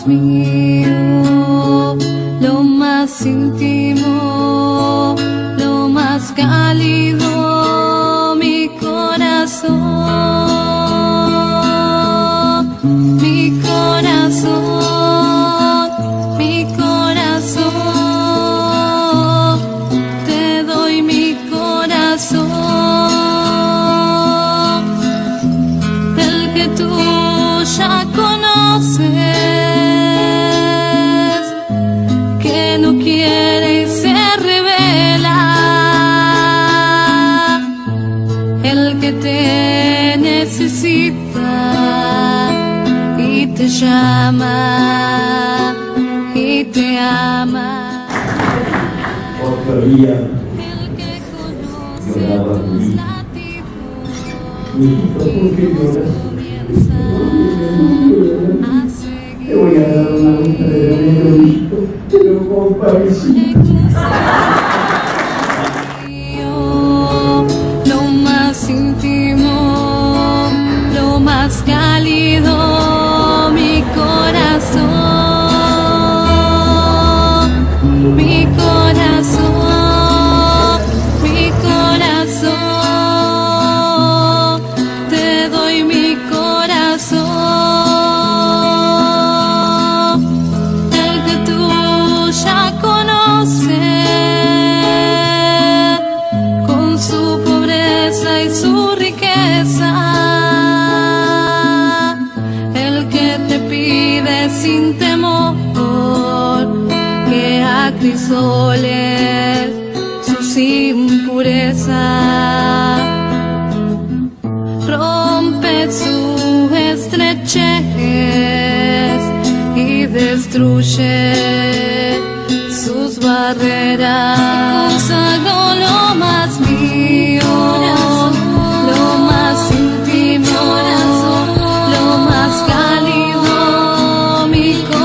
más mío, lo más íntimo, lo más cálido, mi corazón, mi corazón, mi corazón, te doy mi corazón, el que tú ya conoces, que no quiere y se revela, el que te necesita y te llama y te ama. Otro día El que conoce lloraba tu tus hija. latidos, Hijito, ¿por qué lloras? a seguir. Te voy a dar una muestra de veneno, hijito, pero compadecito. Lo más íntimo, lo más cálido, mi corazón, mi corazón, mi corazón, te doy mi corazón, el que tú ya conoces, con su pobreza y su riqueza, el que te pide sin temor que acrisoles sus impurezas, rompe su estrechez y destruye sus barreras. Consagro lo más mío, lo más íntimo, lo más cálido, mi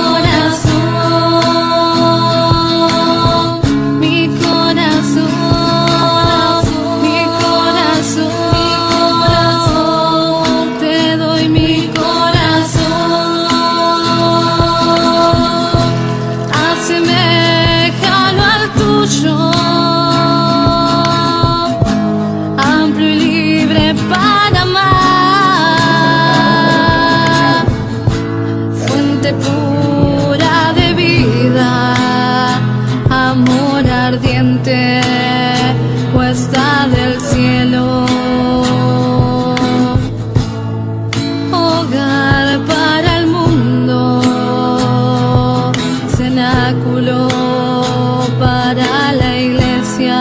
corazón, mi corazón, mi corazón, te doy mi corazón, aseméjalo al tuyo, amplio y libre para amar, fuente pura de vida, amor ardiente, puesta del cielo, hogar para el mundo, cenáculo para la iglesia.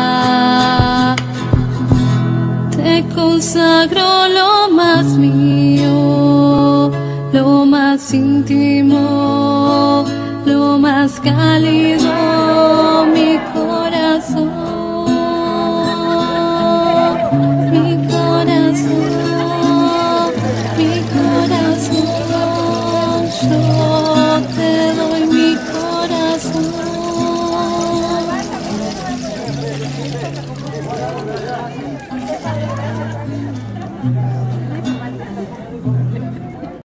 Te consagro lo más mío, lo más íntimo, lo más cálido, mi corazón.